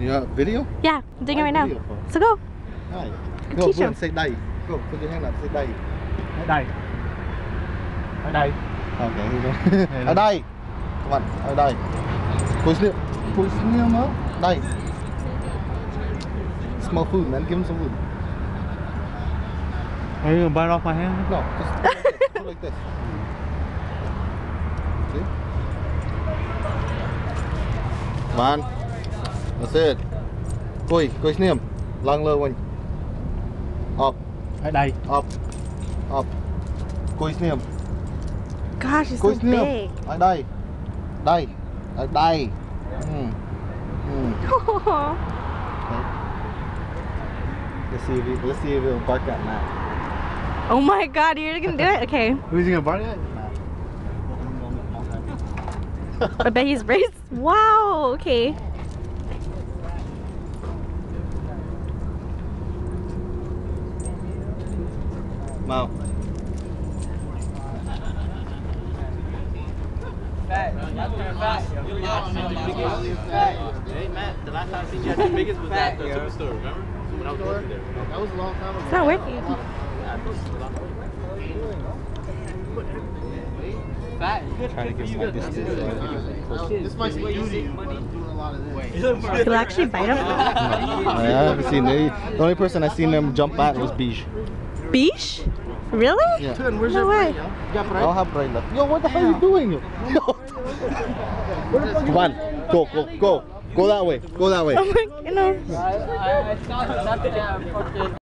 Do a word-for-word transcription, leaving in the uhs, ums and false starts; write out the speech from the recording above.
You got video? Yeah, I'm doing it right now. Video for? So go. Hi. I'll Go, teach go him. and say dai. Go, put your hand up, say dai. Ở đây. Ở đây. Okay, here you go. Ở đây. Come on, ở đây. Push it. Push it nữa. Đây. Smell food, man. Give him some food. Are you gonna bite off my hand? No, just put like this. See? Come on. That's it. Cùi, cùi niệm. Lăng lơ quanh. Up, Ở đây. up, up. Cùi niệm. Gosh, it's so Cùi big. niệm. Ở đây. Đây. Ở đây. Mm. Mm. Let's see if he, let's see if he'll bark at Matt. Oh my god, you're gonna do it? Okay. Who's he gonna bark at? I bet he's braced. Wow, okay. Mau. Fat. Fat. Hey Matt, the last time I seen you at the biggest was at the superstore, remember? When I was working there. That was a long time ago. It's not working. Fat. Try to get some distance. This might be easy. Doing a lot of this. He'll actually bite him. I haven't seen it. The only person I seen them jump at was Beige. Beach? Really? Yeah. Where's No way. I'll have Bray left. Yo, what the hell are you doing? Yo. Come on, go, go, go, go that way, go that way. Oh my goodness. I, I, I saw something at fucking